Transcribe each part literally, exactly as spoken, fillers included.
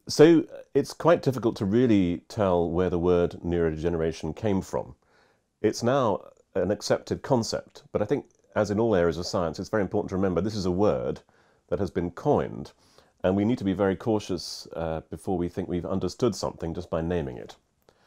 So it's quite difficult to really tell where the word neurodegeneration came from. It's now an accepted concept, but I think, as in all areas of science, it's very important to remember this is a word that has been coined, and we need to be very cautious uh, before we think we've understood something just by naming it.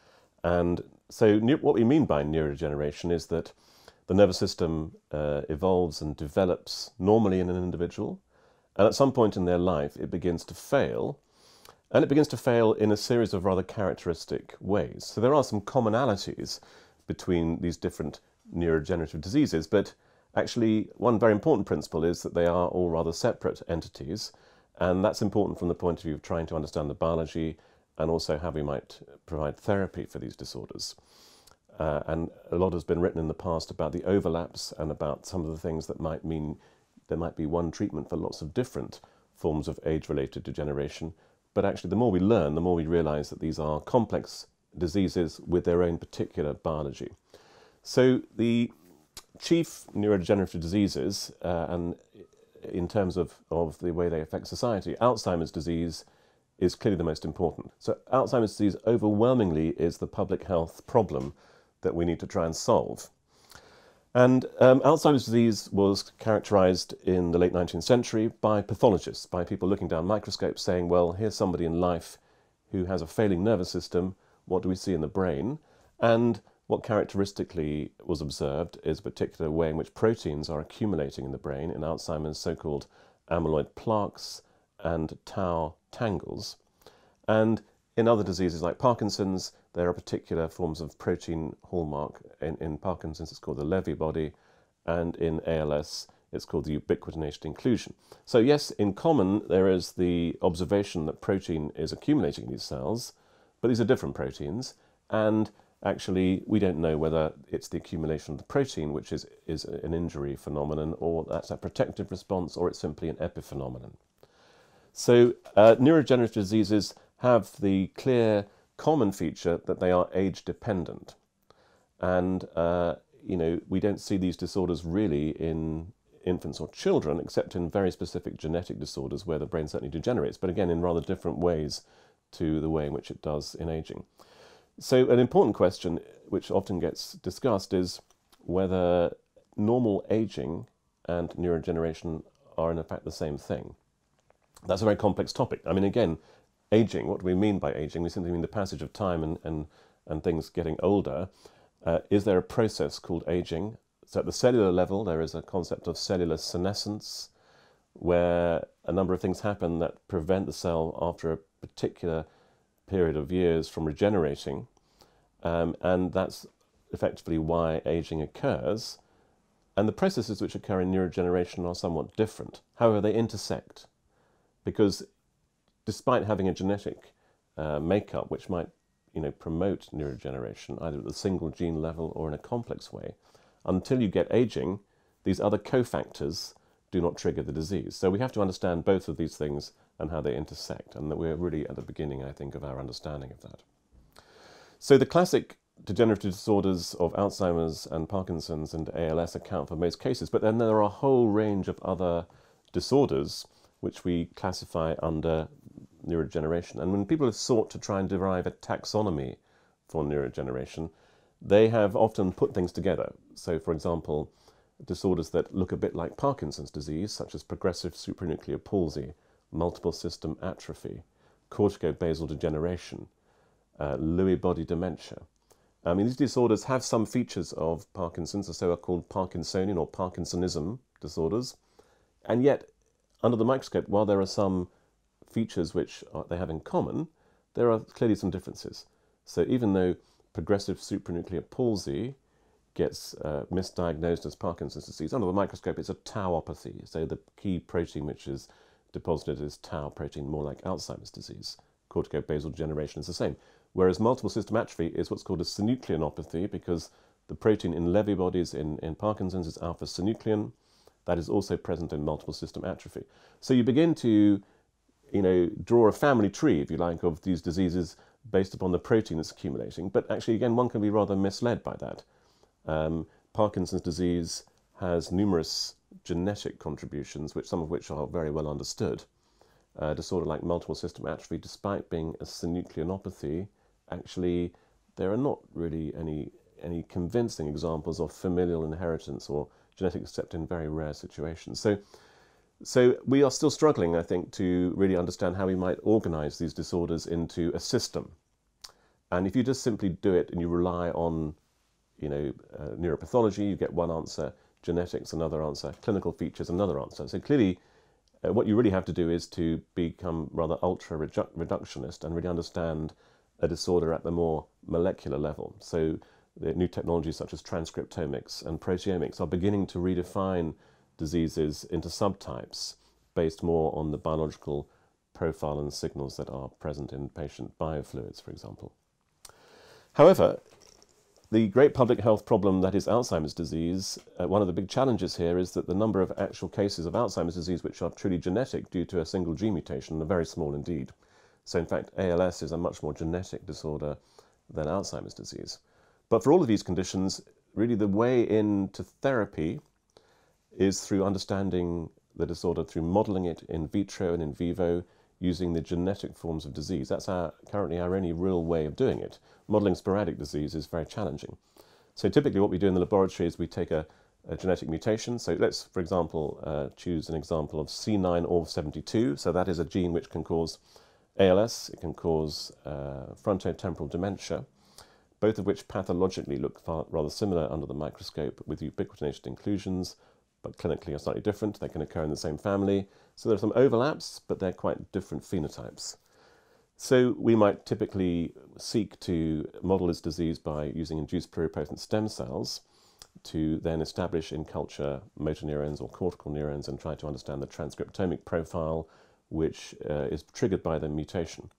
And so what we mean by neurodegeneration is that the nervous system uh, evolves and develops normally in an individual, and at some point in their life it begins to fail, and it begins to fail in a series of rather characteristic ways. So there are some commonalities between these different neurodegenerative diseases, but actually one very important principle is that they are all rather separate entities, and that's important from the point of view of trying to understand the biology and also how we might provide therapy for these disorders. Uh, and a lot has been written in the past about the overlaps and about some of the things that might mean there might be one treatment for lots of different forms of age-related degeneration. But actually, the more we learn, the more we realize that these are complex diseases with their own particular biology. So the chief neurodegenerative diseases, uh, and in terms of, of the way they affect society, Alzheimer's disease is clearly the most important. So Alzheimer's disease overwhelmingly is the public health problem that we need to try and solve. And um, Alzheimer's disease was characterized in the late nineteenth century by pathologists, by people looking down microscopes saying, well, here's somebody in life who has a failing nervous system. What do we see in the brain? And what characteristically was observed is a particular way in which proteins are accumulating in the brain, in Alzheimer's so-called amyloid plaques and tau tangles. And in other diseases like Parkinson's, there are particular forms of protein hallmark. In, in Parkinson's, it's called the Levy body, and in A L S, it's called the ubiquitinated inclusion. So yes, in common, there is the observation that protein is accumulating in these cells, but these are different proteins, and actually, we don't know whether it's the accumulation of the protein, which is, is an injury phenomenon, or that's a protective response, or it's simply an epiphenomenon. So uh, neurodegenerative diseases have the clear common feature that they are age-dependent. And, uh, you know, we don't see these disorders really in infants or children, except in very specific genetic disorders where the brain certainly degenerates, but again, in rather different ways to the way in which it does in aging. So an important question, which often gets discussed, is whether normal aging and neurodegeneration are in fact the same thing. That's a very complex topic. I mean, again, aging, what do we mean by aging? We simply mean the passage of time and, and, and things getting older. Uh, is there a process called aging? So at the cellular level, there is a concept of cellular senescence, where a number of things happen that prevent the cell after a particular period of years from regenerating, um, and that's effectively why aging occurs. And the processes which occur in neurodegeneration are somewhat different. However, they intersect, because despite having a genetic uh, makeup which might, you know, promote neurodegeneration either at the single gene level or in a complex way, until you get aging, these other cofactors do not trigger the disease. So we have to understand both of these things and how they intersect, and that we're really at the beginning, I think, of our understanding of that. So the classic degenerative disorders of Alzheimer's and Parkinson's and A L S account for most cases, but then there are a whole range of other disorders which we classify under neurodegeneration. And when people have sought to try and derive a taxonomy for neurodegeneration, they have often put things together. So, for example, disorders that look a bit like Parkinson's disease, such as progressive supranuclear palsy, multiple system atrophy, corticobasal degeneration, uh, Lewy body dementia. I mean, these disorders have some features of Parkinson's, so are called Parkinsonian or Parkinsonism disorders. And yet, under the microscope, while there are some features which are, they have in common, there are clearly some differences. So even though progressive supranuclear palsy gets uh, misdiagnosed as Parkinson's disease, under the microscope it's a tauopathy. So the key protein which is deposited is tau protein, more like Alzheimer's disease. Corticobasal degeneration is the same. Whereas multiple system atrophy is what's called a synucleinopathy, because the protein in Levy bodies in, in Parkinson's is alpha-synuclein. That is also present in multiple system atrophy. So you begin to, you know, draw a family tree, if you like, of these diseases based upon the protein that's accumulating. But actually, again, one can be rather misled by that. Um, Parkinson's disease has numerous genetic contributions, which some of which are very well understood. a disorder like multiple system atrophy, despite being a synucleinopathy, actually there are not really any any convincing examples of familial inheritance or genetics except in very rare situations. So, so we are still struggling, I think, to really understand how we might organize these disorders into a system. And if you just simply do it and you rely on, you know, uh, neuropathology, you get one answer, genetics another answer, clinical features another answer. So clearly, uh, what you really have to do is to become rather ultra redu reductionist and really understand a disorder at the more molecular level. So the new technologies such as transcriptomics and proteomics are beginning to redefine diseases into subtypes based more on the biological profile and signals that are present in patient biofluids, for example. However, the great public health problem that is Alzheimer's disease, uh, one of the big challenges here is that the number of actual cases of Alzheimer's disease which are truly genetic due to a single gene mutation are very small indeed. So in fact, A L S is a much more genetic disorder than Alzheimer's disease. But for all of these conditions, really the way into therapy is through understanding the disorder, through modeling it in vitro and in vivo, using the genetic forms of disease. That's our, currently our only real way of doing it. Modeling sporadic disease is very challenging. So typically what we do in the laboratory is we take a, a genetic mutation. So let's, for example, uh, choose an example of C nine O R F seventy-two. So that is a gene which can cause A L S, it can cause uh, frontotemporal dementia, both of which pathologically look far, rather similar under the microscope with ubiquitinated inclusions, but clinically are slightly different. They can occur in the same family. So there are some overlaps, but they're quite different phenotypes. So we might typically seek to model this disease by using induced pluripotent stem cells to then establish in culture motor neurons or cortical neurons and try to understand the transcriptomic profile which uh, is triggered by the mutation.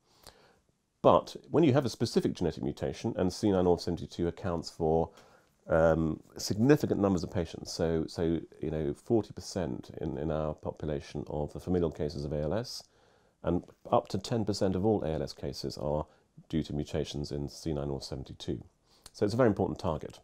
But when you have a specific genetic mutation, and C nine O R F seventy-two accounts for um, significant numbers of patients, so, so you know, forty percent in, in our population of the familial cases of A L S, and up to ten percent of all A L S cases are due to mutations in C nine O R F seventy-two. So it's a very important target.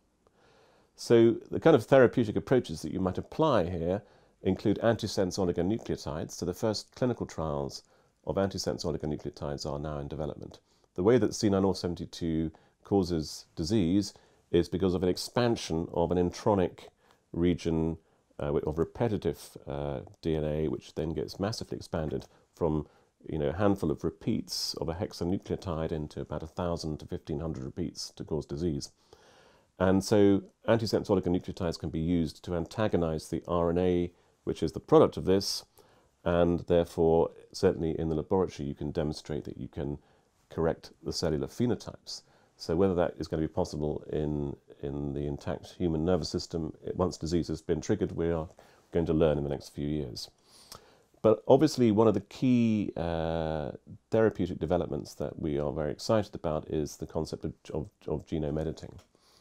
So the kind of therapeutic approaches that you might apply here include antisense oligonucleotides. So the first clinical trials of antisense oligonucleotides are now in development. The way that C nine O R F seventy-two causes disease is because of an expansion of an intronic region uh, of repetitive uh, D N A, which then gets massively expanded from you know, a handful of repeats of a hexanucleotide into about one thousand to fifteen hundred repeats to cause disease. And so antisense oligonucleotides can be used to antagonize the R N A, which is the product of this, and therefore, certainly in the laboratory, you can demonstrate that you can correct the cellular phenotypes. So whether that is going to be possible in, in the intact human nervous system, once disease has been triggered, we are going to learn in the next few years. But obviously, one of the key uh, therapeutic developments that we are very excited about is the concept of, of, of genome editing.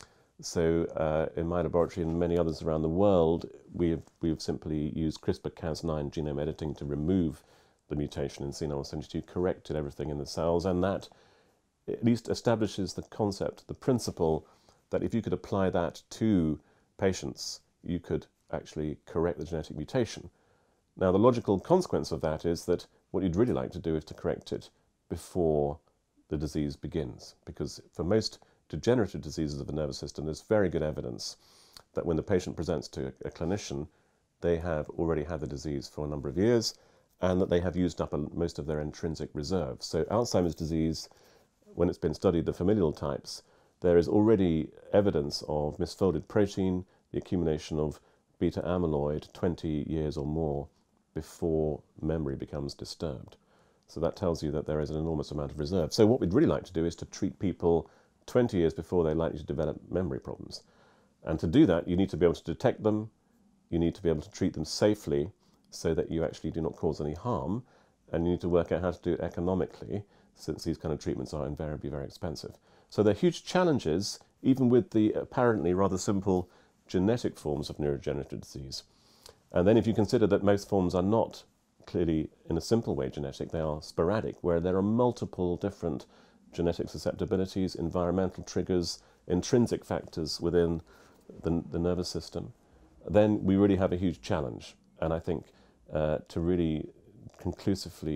So uh, in my laboratory and many others around the world, we've, we've simply used CRISPR Cas nine genome editing to remove the mutation in C nine O R F seventy-two, corrected everything in the cells, and that at least establishes the concept, the principle, that if you could apply that to patients, you could actually correct the genetic mutation. Now, the logical consequence of that is that what you'd really like to do is to correct it before the disease begins, because for most degenerative diseases of the nervous system, there's very good evidence that when the patient presents to a, a clinician, they have already had the disease for a number of years and that they have used up a, most of their intrinsic reserves. So Alzheimer's disease, when it's been studied, the familial types, there is already evidence of misfolded protein, the accumulation of beta amyloid twenty years or more before memory becomes disturbed. So that tells you that there is an enormous amount of reserve. So what we'd really like to do is to treat people twenty years before they're likely to develop memory problems. And to do that, you need to be able to detect them, you need to be able to treat them safely so that you actually do not cause any harm, and you need to work out how to do it economically, since these kind of treatments are invariably very expensive. So there are huge challenges, even with the apparently rather simple genetic forms of neurodegenerative disease. And then if you consider that most forms are not clearly in a simple way genetic, they are sporadic, where there are multiple different genetic susceptibilities, environmental triggers, intrinsic factors within the, the nervous system, then we really have a huge challenge. And I think uh, to really conclusively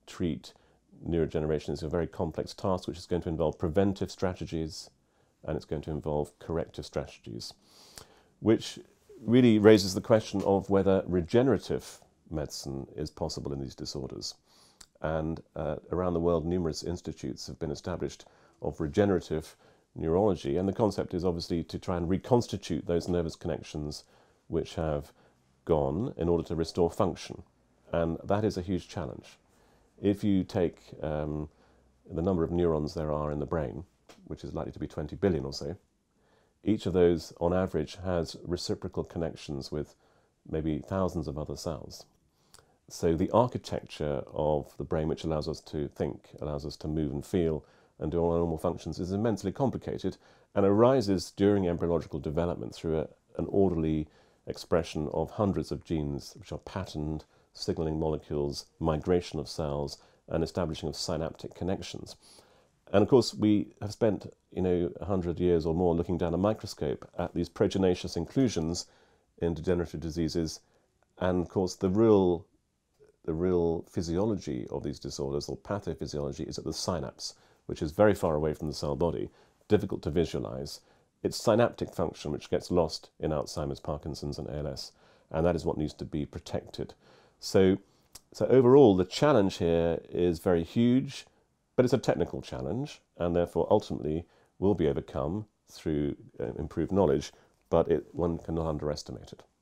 treat neurodegeneration is a very complex task, which is going to involve preventive strategies and it's going to involve corrective strategies, which really raises the question of whether regenerative medicine is possible in these disorders. And uh, around the world, numerous institutes have been established of regenerative neurology, and the concept is obviously to try and reconstitute those nervous connections which have gone in order to restore function. And that is a huge challenge. If you take um, the number of neurons there are in the brain, which is likely to be twenty billion or so, each of those on average has reciprocal connections with maybe thousands of other cells. So the architecture of the brain, which allows us to think, allows us to move and feel and do all our normal functions, is immensely complicated and arises during embryological development through a, an orderly expression of hundreds of genes which are patterned, signaling molecules, migration of cells, and establishing of synaptic connections. And of course, we have spent, you know, a hundred years or more looking down a microscope at these proteinaceous inclusions in degenerative diseases, and of course, the real the real physiology of these disorders, or pathophysiology, is at the synapse, which is very far away from the cell body, difficult to visualize. It's synaptic function which gets lost in Alzheimer's, Parkinson's, and A L S, and that is what needs to be protected. So, so overall, the challenge here is very huge, but it's a technical challenge, and therefore ultimately will be overcome through uh, improved knowledge, but it, one cannot underestimate it.